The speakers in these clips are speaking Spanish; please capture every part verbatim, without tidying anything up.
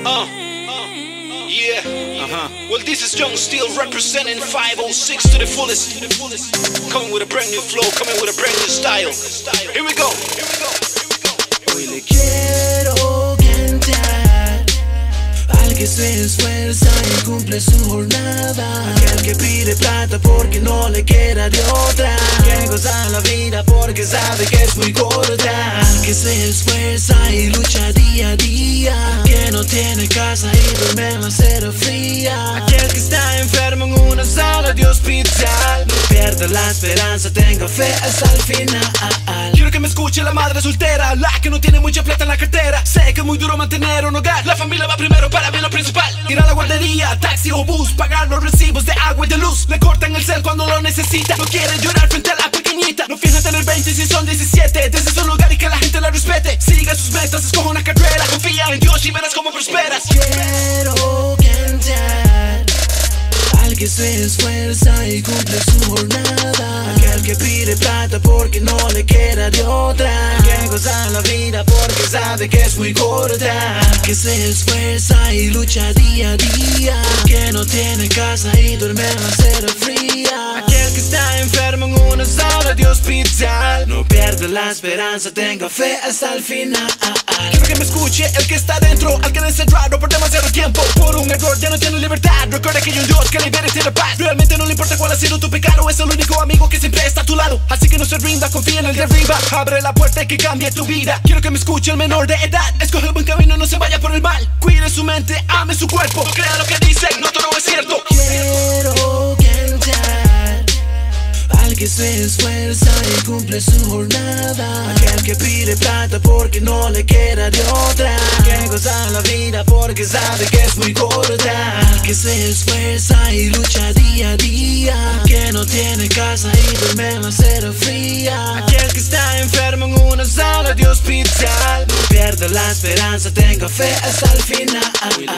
Uh, yeah. Uh-huh. Well, this is Young Steel representing five oh six to the fullest. Coming with a brand new flow, coming with a brand new style. Here we go. Here we go. Hoy le quiero cantar al que se esfuerza y cumple su jornada, aquel que pide plata porque no le queda de otra, que goza la vida porque sabe que es muy corta, al que se esfuerza y lucha día a día, que no tiene casa y duerme en la acera fría, aquel que está enfermo en una sala de hospital, no pierda la esperanza, tenga fe hasta el final. Quiero que me escuche la madre soltera, la que no tiene mucha plata en la cartera. Sé que es muy duro mantener un hogar, la familia va primero, para mí lo principal. Ir a la guardería, taxi o bus, pagar los recibos de agua y de luz. Le cortan el cel cuando lo necesita, no quiere llorar frente a la pequeñita. No fija tener veinte si son diecisiete, desde su lugar y que la gente la respete. Siga sus metas, escoja una carrera, confía en Dios y verás cómo prosperas. Quiero cantar al que se esfuerza y cumple su jornada, aquel que pide plata porque no le queda de otra, que goza la vida porque sabe que es muy corta, que se esfuerza y lucha día a día, que no tiene casa y duerme en la acera fría, aquel que está enfermo en una sala de hospital, no pierda la esperanza, tenga fe hasta el final. Quiero que me escuche el que está dentro, al que han encerrado por demasiado tiempo, por un error ya no tiene libertad. Recuerda que hay un Dios que libera y tiene paz. Realmente no le importa cuál ha sido tu pecado, es el único amigo que siempre está a tu lado. Así que no se rinda, confía en el de arriba, abre la puerta y que cambie tu vida. Quiero que me escuche el menor de edad, escoge el buen camino, no se vaya por el mal. Cuide su mente, ame su cuerpo, no crea lo que dicen, no todo es cierto. Quiero cantar al que se esfuerza y cumple su jornada, aquel que pide plata porque no le queda de otra, que goza la vida porque sabe que es muy corta, al que se esfuerza y lucha día a día, que no tiene casa y duerme en la acera fría, aquel que está enfermo en una sala de hospital, no pierda la esperanza, tenga fe hasta el final.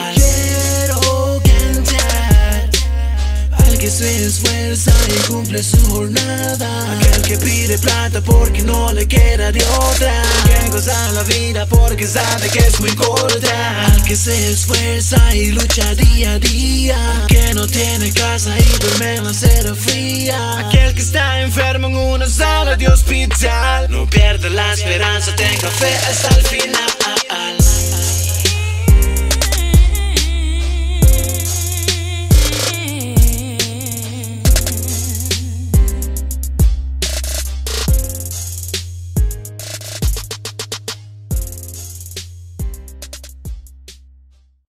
Quiero cantar al que se esfuerza y cumple su jornada, aquel que pide plata porque no le queda de otra, que goza la vida porque sabe que es muy corta, al que se esfuerza y lucha día a día, que no tiene casa y duerme en la acera fría, aquel que está enfermo en una sala de hospital, no pierda la esperanza, tenga fe hasta el final.